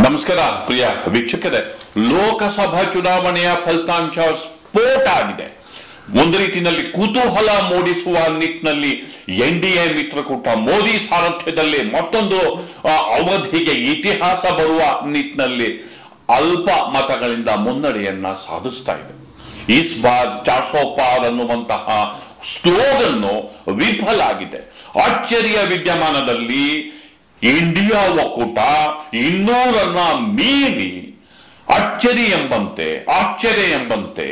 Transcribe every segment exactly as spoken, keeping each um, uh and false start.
ನಮಸ್ಕಾರ ಪ್ರಿಯ ವೀಕ್ಷಕರೇ, ಲೋಕಸಭಾ ಚುನಾವಣೆಯ ಫಲಿತಾಂಶ ಸ್ಫೋಟ ಆಗಿದೆ. ಒಂದು ರೀತಿಯಲ್ಲಿ ಕುತೂಹಲ ಮೂಡಿಸುವ ನಿಟ್ಟಿನಲ್ಲಿ ಎನ್ ಡಿ ಎ ಮಿತ್ರಕೂಟ ಮೋದಿ ಸಾರಥ್ಯದಲ್ಲಿ ಮತ್ತೊಂದು ಅವಧಿಗೆ ಇತಿಹಾಸ ಬರುವ ನಿಟ್ಟಿನಲ್ಲಿ ಅಲ್ಪ ಮತಗಳಿಂದ ಮುನ್ನಡೆಯನ್ನ ಸಾಧಿಸ್ತಾ ಇದೆ. ಇಸ್ ಬಾರ್ ಚಾರ್ ಸೋ ಪಾರ್ ಅನ್ನುವಂತಹ ಸ್ಲೋಗನ್ ವಿಫಲ ಆಗಿದೆ. ಅಚ್ಚರಿಯ ವಿದ್ಯಮಾನದಲ್ಲಿ ಇಂಡಿಯಾ ಒಕ್ಕೂಟ ಇನ್ನೂರನ್ನ ಮೀರಿ ಅಚ್ಚರಿ ಎಂಬಂತೆ ಆಶ್ಚರ್ಯ ಎಂಬಂತೆ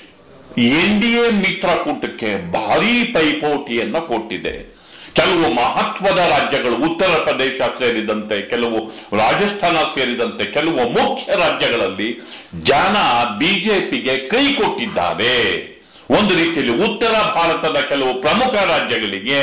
ಎನ್ ಡಿ ಎ ಮಿತ್ರಕೂಟಕ್ಕೆ ಭಾರೀ ಪೈಪೋಟಿಯನ್ನ ಕೊಟ್ಟಿದೆ. ಕೆಲವು ಮಹತ್ವದ ರಾಜ್ಯಗಳು, ಉತ್ತರ ಪ್ರದೇಶ ಸೇರಿದಂತೆ ಕೆಲವು ರಾಜಸ್ಥಾನ ಸೇರಿದಂತೆ ಕೆಲವು ಮುಖ್ಯ ರಾಜ್ಯಗಳಲ್ಲಿ ಜನ ಬಿಜೆಪಿಗೆ ಕೈ ಕೊಟ್ಟಿದ್ದಾರೆ. ಒಂದು ರೀತಿಯಲ್ಲಿ ಉತ್ತರ ಭಾರತದ ಕೆಲವು ಪ್ರಮುಖ ರಾಜ್ಯಗಳಿಗೆ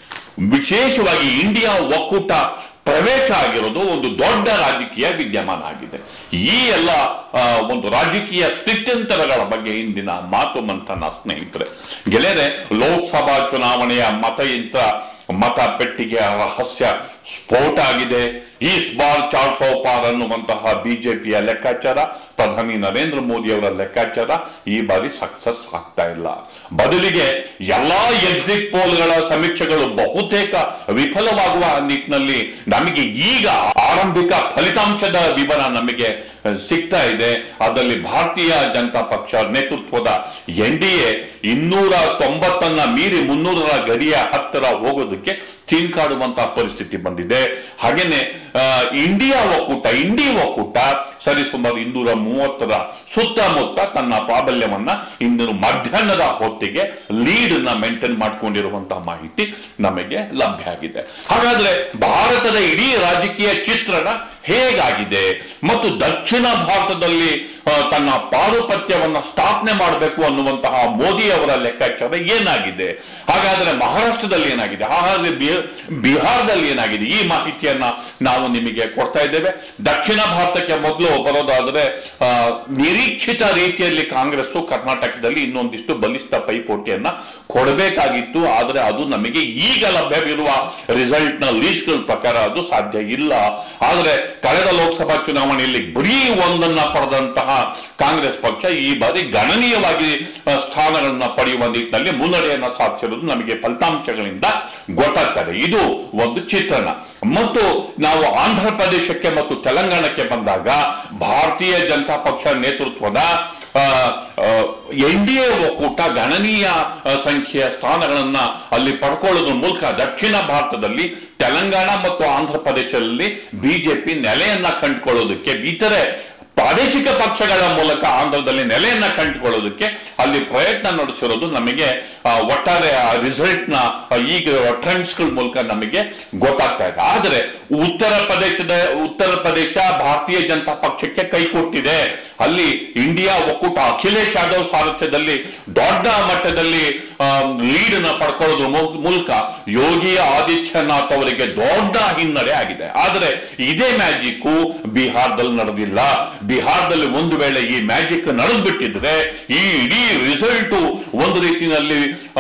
ವಿಶೇಷವಾಗಿ ಇಂಡಿಯಾ ಒಕ್ಕೂಟ ಪ್ರವೇಶ ಆಗಿರೋದು ಒಂದು ದೊಡ್ಡ ರಾಜಕೀಯ ವಿದ್ಯಮಾನ ಆಗಿದೆ. ಈ ಎಲ್ಲ ಒಂದು ರಾಜಕೀಯ ಸ್ಥಿತ್ಯಂತರಗಳ ಬಗ್ಗೆ ಇಂದಿನ ಮಾತು ಮಂಥನ ಸ್ನೇಹಿತರೆ. ಗೆಳೆಯರೆ, ಲೋಕಸಭಾ ಚುನಾವಣೆಯ ಮತಯಂತ್ರ ಮತ ಪೆಟ್ಟಿಗೆಯ ರಹಸ್ಯ ಸ್ಫೋಟ ಆಗಿದೆ. ಇಸ್ ಬಾರ್ ಚಾರ್ ಸೋ ಪಾರ್ ಅನ್ನುವಂತಹ ಬಿಜೆಪಿಯ ಲೆಕ್ಕಾಚಾರ, ಪ್ರಧಾನಿ ನರೇಂದ್ರ ಮೋದಿ ಅವರ ಲೆಕ್ಕಾಚಾರ ಈ ಬಾರಿ ಸಕ್ಸಸ್ ಆಗ್ತಾ ಇಲ್ಲ. ಬದಲಿಗೆ ಎಲ್ಲಾ ಎಕ್ಸಿಟ್ ಪೋಲ್ಗಳ ಸಮೀಕ್ಷೆಗಳು ಬಹುತೇಕ ವಿಫಲವಾಗುವ ನಿಟ್ಟಿನಲ್ಲಿ ನಮಗೆ ಈಗ ಆರಂಭಿಕ ಫಲಿತಾಂಶದ ವಿವರ ನಮಗೆ ಸಿಗ್ತಾ ಇದೆ. ಅದರಲ್ಲಿ ಭಾರತೀಯ ಜನತಾ ಪಕ್ಷ ನೇತೃತ್ವದ ಎನ್ ಡಿ ಎ ಇನ್ನೂರ ತೊಂಬತ್ತನ್ನ ಮೀರಿ ಮುನ್ನೂರರ ಗಡಿಯ ಹತ್ತಿರ ಹೋಗೋದಕ್ಕೆ ಚೀನ್ಕಾಡುವಂತಹ ಪರಿಸ್ಥಿತಿ ಬಂದಿದೆ. ಹಾಗೇನೆ ಇಂಡಿಯಾ ಒಕ್ಕೂಟ ಇಂಡಿ ಒಕ್ಕೂಟ ಸರಿಸುಮಾರು ಇನ್ನೂರ ಮೂವತ್ತರ ಸುತ್ತಮುತ್ತ ತನ್ನ ಪ್ರಾಬಲ್ಯವನ್ನ ಇಂದು ಮಧ್ಯಾಹ್ನದ ಹೊತ್ತಿಗೆ ಲೀಡ್ ನ ಮೇಂಟೈನ್ ಮಾಡಿಕೊಂಡಿರುವಂತಹ ಮಾಹಿತಿ ನಮಗೆ ಲಭ್ಯ ಆಗಿದೆ. ಹಾಗಾದ್ರೆ ಭಾರತದ ಇಡೀ ರಾಜಕೀಯ ಚಿತ್ರಣ ಹೇಗಾಗಿದೆ ಮತ್ತು ದಕ್ಷಿಣ ಭಾರತದಲ್ಲಿ ತನ್ನ ಪಾರುಪತ್ಯವನ್ನ ಸ್ಥಾಪನೆ ಮಾಡಬೇಕು ಅನ್ನುವಂತಹ ಮೋದಿ ಅವರ ಲೆಕ್ಕಾಚಾರ ಏನಾಗಿದೆ? ಹಾಗಾದ್ರೆ ಮಹಾರಾಷ್ಟ್ರದಲ್ಲಿ ಏನಾಗಿದೆ? ಹಾಗಾದ್ರೆ ಬಿಹಾರದಲ್ಲಿ ಏನಾಗಿದೆ? ಈ ಮಾಹಿತಿಯನ್ನ ನಾವು ನಿಮಗೆ ಕೊಡ್ತಾ ಇದ್ದೇವೆ. ದಕ್ಷಿಣ ಭಾರತಕ್ಕೆ ಮೊದಲು ಬರೋದಾದ್ರೆ ನಿರೀಕ್ಷಿತ ರೀತಿಯಲ್ಲಿ ಕಾಂಗ್ರೆಸ್ ಕರ್ನಾಟಕದಲ್ಲಿ ಇನ್ನೊಂದಿಷ್ಟು ಬಲಿಷ್ಠ ಪೈಪೋಟಿಯನ್ನ ಕೊಡಬೇಕಾಗಿತ್ತು. ಆದ್ರೆ ಅದು ನಮಗೆ ಈಗ ಲಭ್ಯವಿರುವ ರಿಸಲ್ಟ್ ನ ಲೀಸ್ಟ್ ಗಳ ಪ್ರಕಾರ ಅದು ಸಾಧ್ಯ ಇಲ್ಲ. ಆದ್ರೆ ಕಳೆದ ಲೋಕಸಭಾ ಚುನಾವಣೆಯಲ್ಲಿ ಬರೀ ಒಂದನ್ನ ಪಡೆದಂತಹ ಕಾಂಗ್ರೆಸ್ ಪಕ್ಷ ಈ ಬಾರಿ ಗಣನೀಯವಾಗಿ ಸ್ಥಾನಗಳನ್ನ ಪಡೆಯುವ ನಿಟ್ಟಿನಲ್ಲಿ ಮುನ್ನಡೆಯನ್ನ ಸಾಧಿಸಿರುವುದು ನಮಗೆ ಫಲಿತಾಂಶಗಳಿಂದ ಗೊತ್ತಾಗ್ತದೆ. ಇದು ಒಂದು ಚಿತ್ರಣ. ಮತ್ತು ನಾವು ಆಂಧ್ರ ಪ್ರದೇಶಕ್ಕೆ ಮತ್ತು ತೆಲಂಗಾಣಕ್ಕೆ ಬಂದಾಗ ಭಾರತೀಯ ಜನತಾ ಪಕ್ಷ ನೇತೃತ್ವದ ಎನ್ ಡಿ ಎ ಒಕ್ಕೂಟ ಗಣನೀಯ ಸಂಖ್ಯೆಯ ಸ್ಥಾನಗಳನ್ನ ಅಲ್ಲಿ ಪಡ್ಕೊಳ್ಳೋದ್ರ ಮೂಲಕ ದಕ್ಷಿಣ ಭಾರತದಲ್ಲಿ ತೆಲಂಗಾಣ ಮತ್ತು ಆಂಧ್ರ ಪ್ರದೇಶದಲ್ಲಿ ಬಿಜೆಪಿ ನೆಲೆಯನ್ನ ಕಂಡುಕೊಳ್ಳೋದಕ್ಕೆ, ಇತರೆ ಪ್ರಾದೇಶಿಕ ಪಕ್ಷಗಳ ಮೂಲಕ ಆಂಧ್ರದಲ್ಲಿ ನೆಲೆಯನ್ನ ಕಂಡುಕೊಳ್ಳೋದಕ್ಕೆ ಅಲ್ಲಿ ಪ್ರಯತ್ನ ನಡೆಸಿರೋದು ನಮಗೆ ಒಟ್ಟಾರೆ ರಿಸಲ್ಟ್ ನ ಈಗ ಟ್ರೆಂಡ್ಸ್ ಗಳ ಮೂಲಕ ನಮಗೆ ಗೊತ್ತಾಗ್ತಾ ಇದೆ. ಆದರೆ ಉತ್ತರ ಪ್ರದೇಶದ ಉತ್ತರ ಪ್ರದೇಶ ಭಾರತೀಯ ಜನತಾ ಪಕ್ಷಕ್ಕೆ ಕೈ ಕೊಟ್ಟಿದೆ. ಅಲ್ಲಿ ಇಂಡಿಯಾ ಒಕ್ಕೂಟ ಅಖಿಲೇಶ್ ಯಾದವ್ ಸಾರಥ್ಯದಲ್ಲಿ ದೊಡ್ಡ ಮಟ್ಟದಲ್ಲಿ ಲೀಡ್ ನ ಪಡ್ಕೊಳ್ಳೋದ್ರ ಮೂಲಕ ಯೋಗಿ ಆದಿತ್ಯನಾಥ್ ಅವರಿಗೆ ದೊಡ್ಡ ಹಿನ್ನಡೆ ಆಗಿದೆ. ಆದರೆ ಇದೇ ಮ್ಯಾಜಿಕ್ ಬಿಹಾರದಲ್ಲಿ ನಡೆದಿಲ್ಲ. ಬಿಹಾರದಲ್ಲಿ ಒಂದು ವೇಳೆ ಈ ಮ್ಯಾಜಿಕ್ ನಡೆದು ಬಿಟ್ಟಿದ್ರೆ ಈ ಇಡೀ ರಿಸಲ್ಟ್ ಒಂದು ರೀತಿಯಲ್ಲಿ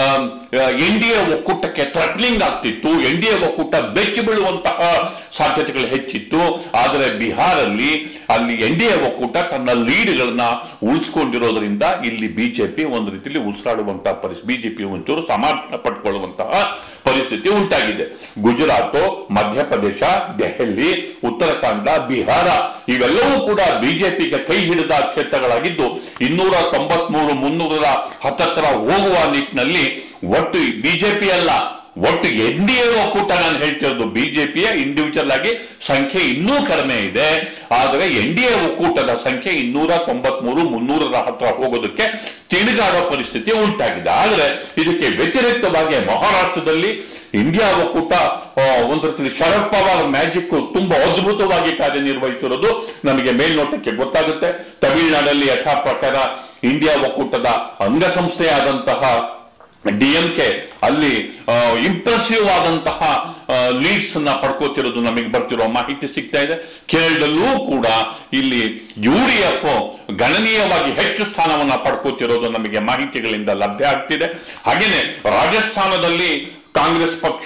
ಎನ್ ಡಿ ಎ ಒಕ್ಕೂಟಕ್ಕೆ ಥ್ರೆಟ್ನಿಂಗ್ ಆಗ್ತಿತ್ತು. ಎನ್ ಡಿ ಎ ಒಕ್ಕೂಟ ಬೆಚ್ಚಿ ಬೀಳುವಂತಹ ಸಾಧ್ಯತೆಗಳು ಹೆಚ್ಚಿತ್ತು. ಆದರೆ ಬಿಹಾರಲ್ಲಿ ಅಲ್ಲಿ ಎನ್ ಡಿ ಎ ಒಕ್ಕೂಟ ತನ್ನ ಲೀಡ್ಗಳನ್ನ ಉಳಿಸ್ಕೊಂಡಿರೋದ್ರಿಂದ ಇಲ್ಲಿ ಬಿಜೆಪಿ ಒಂದು ರೀತಿಯಲ್ಲಿ ಉಸಿರಾಡುವಂತಹ ಪರಿಸ್ಥಿತಿ, ಬಿಜೆಪಿ ಒಂಚೂರು ಸಮಾಧಾನ ಪಡ್ಕೊಳ್ಳುವಂತಹ ಪರಿಸ್ಥಿತಿ ಉಂಟಾಗಿದೆ. ಗುಜರಾತ್, ಮಧ್ಯಪ್ರದೇಶ, ದೆಹಲಿ, ಉತ್ತರಾಖಂಡ, ಬಿಹಾರ ಇವೆಲ್ಲವೂ ಕೂಡ ಬಿಜೆಪಿಗೆ ಕೈ ಹಿಡಿದ ಕ್ಷೇತ್ರಗಳಾಗಿದ್ದು ಇನ್ನೂರ ತೊಂಬತ್ ಮೂರು ಮುನ್ನೂರ ಹತ್ತತ್ರ ಹೋಗುವ ನಿಟ್ಟಿನಲ್ಲಿ ಒಟ್ಟು ಬಿಜೆಪಿ ಅಲ್ಲ, ಒಟ್ಟು ಎನ್ ಡಿ ಎ ಒಕ್ಕೂಟ ನಾನು ಹೇಳ್ತಿರೋದು ಬಿಜೆಪಿಯ ಇಂಡಿವಿಜುವಲ್ ಆಗಿ ಸಂಖ್ಯೆ ಇನ್ನೂ ಕಡಿಮೆ ಇದೆ. ಆದರೆ ಎನ್ ಡಿ ಎ ಒಕ್ಕೂಟದ ಸಂಖ್ಯೆ ಇನ್ನೂರ ತೊಂಬತ್ ಮೂರು ಮುನ್ನೂರರ ಹತ್ರ ಹೋಗೋದಕ್ಕೆ ತಿರುಗಾಡೋ ಪರಿಸ್ಥಿತಿ ಉಂಟಾಗಿದೆ. ಆದರೆ ಇದಕ್ಕೆ ವ್ಯತಿರಿಕ್ತವಾಗಿ ಮಹಾರಾಷ್ಟ್ರದಲ್ಲಿ ಇಂಡಿಯಾ ಒಕ್ಕೂಟ ಒಂದು ರೀತಿ ಶರದ್ ಪವಾರ್ ಮ್ಯಾಜಿಕ್ ತುಂಬಾ ಅದ್ಭುತವಾಗಿ ಕಾರ್ಯನಿರ್ವಹಿಸಿರೋದು ನಮಗೆ ಮೇಲ್ನೋಟಕ್ಕೆ ಗೊತ್ತಾಗುತ್ತೆ. ತಮಿಳುನಾಡಲ್ಲಿ ಯಥಾ ಪ್ರಕಾರ ಇಂಡಿಯಾ ಒಕ್ಕೂಟದ ಅಂಗಸಂಸ್ಥೆಯಾದಂತಹ ಡಿ ಎಂ ಕೆ ಅಲ್ಲಿ ಇಂಪ್ರೆಸಿವ್ ಆದಂತಹ ಲೀಡ್ಸ್ ಅನ್ನ ಪಡ್ಕೋತಿರೋದು ನಮಗೆ ಬರ್ತಿರೋ ಮಾಹಿತಿ ಸಿಗ್ತಾ ಇದೆ. ಕೇರಳದಲ್ಲೂ ಕೂಡ ಇಲ್ಲಿ ಯು ಡಿ ಎಫ್ ಗಣನೀಯವಾಗಿ ಹೆಚ್ಚು ಸ್ಥಾನವನ್ನ ಪಡ್ಕೋತಿರೋದು ನಮಗೆ ಮಾಹಿತಿಗಳಿಂದ ಲಭ್ಯ ಆಗ್ತಿದೆ. ಹಾಗೇನೆ ರಾಜಸ್ಥಾನದಲ್ಲಿ ಕಾಂಗ್ರೆಸ್ ಪಕ್ಷ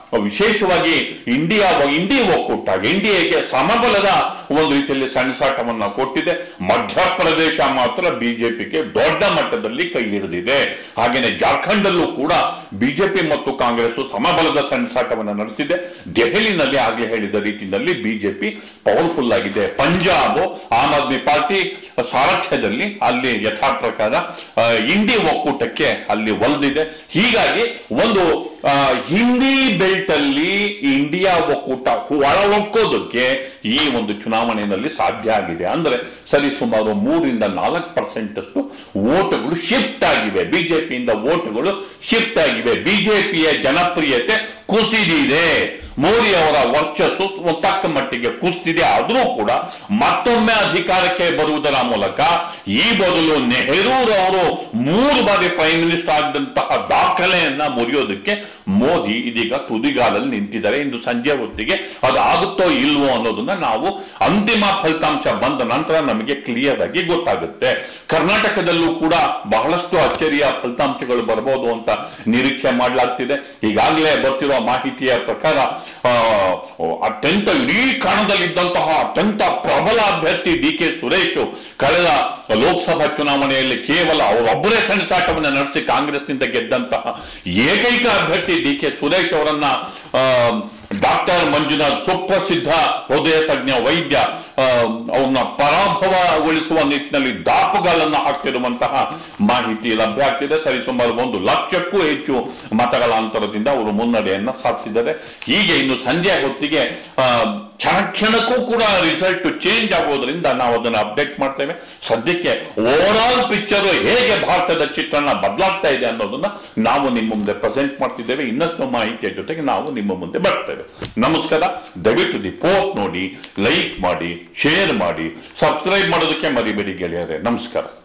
ವಿಶೇಷವಾಗಿ ಇಂಡಿಯಾ ಇಂಡಿ ಒಕ್ಕೂಟ ಎನ್ ಡಿ ಎಗೆ ಸಮಬಲದ ಒಂದು ರೀತಿಯಲ್ಲಿ ಸೆಣಸಾಟವನ್ನ ಕೊಟ್ಟಿದೆ. ಮಧ್ಯಪ್ರದೇಶ ಮಾತ್ರ ಬಿಜೆಪಿಗೆ ದೊಡ್ಡ ಮಟ್ಟದಲ್ಲಿ ಕೈ ಹಿಡಿದಿದೆ. ಹಾಗೇನೆ ಜಾರ್ಖಂಡ್ ಅಲ್ಲೂ ಕೂಡ ಬಿಜೆಪಿ ಮತ್ತು ಕಾಂಗ್ರೆಸ್ ಸಮಬಲದ ಸೆಣಸಾಟವನ್ನು ನಡೆಸಿದೆ. ದೆಹಲಿನಲ್ಲಿ ಆಗಲೇ ಹೇಳಿದ ರೀತಿಯಲ್ಲಿ ಬಿಜೆಪಿ ಪವರ್ಫುಲ್ ಆಗಿದೆ. ಪಂಜಾಬ್ ಆಮ್ ಆದ್ಮಿ ಪಾರ್ಟಿ ಸಾರಥ್ಯದಲ್ಲಿ ಅಲ್ಲಿ ಯಥಾ ಪ್ರಕಾರ ಇಂಡಿ ಒಕ್ಕೂಟಕ್ಕೆ ಅಲ್ಲಿ ಒಲ್ದಿದೆ. ಹೀಗಾಗಿ ಒಂದು ಹಿಂದಿ ಬೆಲ್ಟ್ ಅಲ್ಲಿ ಇಂಡಿಯಾ ಒಕ್ಕೂಟ ಒಳಹೊಕ್ಕೋದಕ್ಕೆ ಈ ಒಂದು ಚುನಾವಣೆಯಲ್ಲಿ ಸಾಧ್ಯ ಆಗಿದೆ. ಅಂದ್ರೆ ಸರಿ ಸುಮಾರು ಮೂರಿಂದ ನಾಲ್ಕು ಪರ್ಸೆಂಟ್ ಅಷ್ಟು ವೋಟ್ಗಳು ಶಿಫ್ಟ್ ಆಗಿವೆ. ಬಿಜೆಪಿಯಿಂದ ವೋಟ್ಗಳು ಶಿಫ್ಟ್ ಆಗಿವೆ. ಬಿಜೆಪಿಯ ಜನಪ್ರಿಯತೆ ಕುಸಿದಿದೆ. ಮೋದಿ ಅವರ ವರ್ಚಸ್ಸು ತಕ್ಕ ಮಟ್ಟಿಗೆ ಕುಸಿದಿದೆ. ಆದರೂ ಕೂಡ ಮತ್ತೊಮ್ಮೆ ಅಧಿಕಾರಕ್ಕೆ ಬರುವುದರ ಮೂಲಕ ಈ ಬದಲು ನೆಹರೂರವರು ಮೂರು ಬಾರಿ ಪ್ರೈಮ್ ಮಿನಿಸ್ಟರ್ ಆಗಿದಂತಹ ದಾಖಲೆಯನ್ನ ಮುರಿಯೋದಕ್ಕೆ ಮೋದಿ ಇದೀಗ ತುದಿಗಾಲಲ್ಲಿ ನಿಂತಿದ್ದಾರೆ. ಇಂದು ಸಂಜೆ ಹೊತ್ತಿಗೆ ಅದು ಆಗುತ್ತೋ ಇಲ್ವೋ ಅನ್ನೋದನ್ನ ನಾವು ಅಂತಿಮ ಫಲಿತಾಂಶ ಬಂದ ನಂತರ ನಮಗೆ ಕ್ಲಿಯರ್ ಆಗಿ ಗೊತ್ತಾಗುತ್ತೆ. ಕರ್ನಾಟಕದಲ್ಲೂ ಕೂಡ ಬಹಳಷ್ಟು ಅಚ್ಚರಿಯ ಫಲಿತಾಂಶಗಳು ಬರಬಹುದು ಅಂತ ನಿರೀಕ್ಷೆ ಮಾಡಲಾಗ್ತಿದೆ. ಈಗಾಗಲೇ ಬರ್ತಿರುವ ಮಾಹಿತಿಯ ಪ್ರಕಾರ ಅತ್ಯಂತ ಇಡೀ ಕಣದಲ್ಲಿದ್ದಂತಹ ಅತ್ಯಂತ ಪ್ರಬಲ ಅಭ್ಯರ್ಥಿ ಡಿ ಕೆ ಸುರೇಶ್ ಕಳೆದ ಲೋಕಸಭಾ ಚುನಾವಣೆಯಲ್ಲಿ ಕೇವಲ ಅವರೊಬ್ಬರೇ ಸೆಣಸಾಟವನ್ನು ನಡೆಸಿ ಕಾಂಗ್ರೆಸ್ನಿಂದ ಗೆದ್ದಂತಹ ಏಕೈಕ ಅಭ್ಯರ್ಥಿ ಡಿ ಕೆ ಸುರೇಶ್ ಅವರನ್ನ ಡಾಕ್ಟರ್ ಮಂಜುನಾಥ್ ಸುಪ್ರಸಿದ್ಧ ಹೃದಯ ತಜ್ಞ ವೈದ್ಯ ಅವನ್ನ ಪರಾಭವಗೊಳಿಸುವ ನಿಟ್ಟಿನಲ್ಲಿ ದಾಪುಗಳನ್ನು ಹಾಕ್ತಿರುವಂತಹ ಮಾಹಿತಿ ಲಭ್ಯ ಆಗ್ತಿದೆ. ಸರಿಸುಮಾರು ಒಂದು ಲಕ್ಷಕ್ಕೂ ಹೆಚ್ಚು ಮತಗಳ ಅಂತರದಿಂದ ಅವರು ಮುನ್ನಡೆಯನ್ನ ಸಾಧಿಸಿದ್ದಾರೆ. ಹೀಗೆ ಇನ್ನು ಸಂಜೆ ಹೊತ್ತಿಗೆ ಕ್ಷಣ ಕ್ಷಣಕ್ಕೂ ಕೂಡ ರಿಸಲ್ಟ್ ಚೇಂಜ್ ಆಗೋದ್ರಿಂದ ನಾವು ಅದನ್ನು ಅಪ್ಡೇಟ್ ಮಾಡ್ತೇವೆ. ಸದ್ಯಕ್ಕೆ ಓವರ್ ಆಲ್ ಪಿಕ್ಚರ್ ಹೇಗೆ ಭಾರತದ ಚಿತ್ರಣ ಬದಲಾಗ್ತಾ ಇದೆ ಅನ್ನೋದನ್ನ ನಾವು ನಿಮ್ಮ ಮುಂದೆ ಪ್ರೆಸೆಂಟ್ ಮಾಡ್ತಿದ್ದೇವೆ. ಇನ್ನಷ್ಟು ಮಾಹಿತಿಯ ಜೊತೆಗೆ ನಾವು ನಿಮ್ಮ ಮುಂದೆ ಬರ್ತೇವೆ. ನಮಸ್ಕಾರ. ದಯವಿಟ್ಟು ದಿ ಪೋಸ್ಟ್ ನೋಡಿ, ಲೈಕ್ ಮಾಡಿ, ಶೇರ್ ಮಾಡಿ, ಸಬ್ಸ್ಕ್ರೈಬ್ ಮಾಡೋದಕ್ಕೆ ಮರಿಬೇಡಿ ಗೆಳೆಯರೆ. ನಮಸ್ಕಾರ.